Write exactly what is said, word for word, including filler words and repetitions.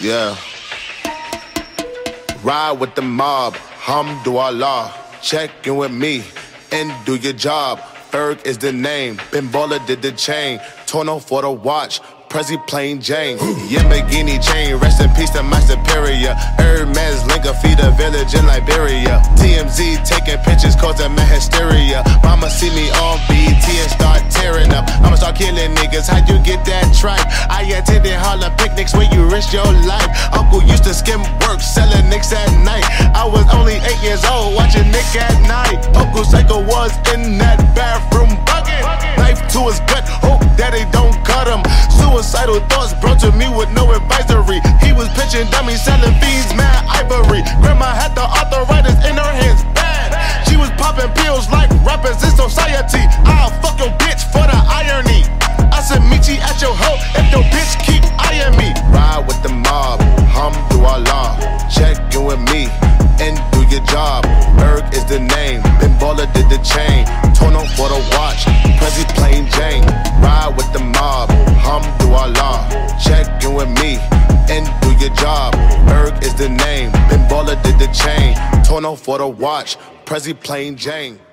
Yeah. Ride with the mob, Hamdulillah. Check in with me and do your job. Ferg is the name, Ben Baller did the chain. Torno for the watch, Prezi plain Jane. Yamagini chain, rest in peace to my superior. Hermes Linka feed a village in Liberia. T M Z taking pictures causing my hysteria. Mama see me on B E T and start tearing up. I'ma start killing niggas, how you get that tripe? I attended Harlem picnics where you risk your life. Uncle used to skim work, selling nicks at night. I was only eight years old, watching Nick at night. Uncle Psycho was in that bathroom bucket. Knife to his gut, hope daddy don't cut him. Suicidal thoughts brought to me with no advisory. He was pitching dummies, selling fiends, mad ivory. Grandma had the arthritis in her hands, bad. She was popping pills like rappers in society. I'll fuck your bitch for the irony. I said meet you at your hoe if your bitch keep eyeing me. Ride with the mob, Hamdulillah. Check in with me and do your job. Berg is the name, Ben Baller did the chain. Torno for the watch, Prezi plain Jane. Ride with the mob, Hamdulillah. Check in with me and do your job. Berg is the name, Ben Baller did the chain. Torno for the watch, Prezi plain Jane.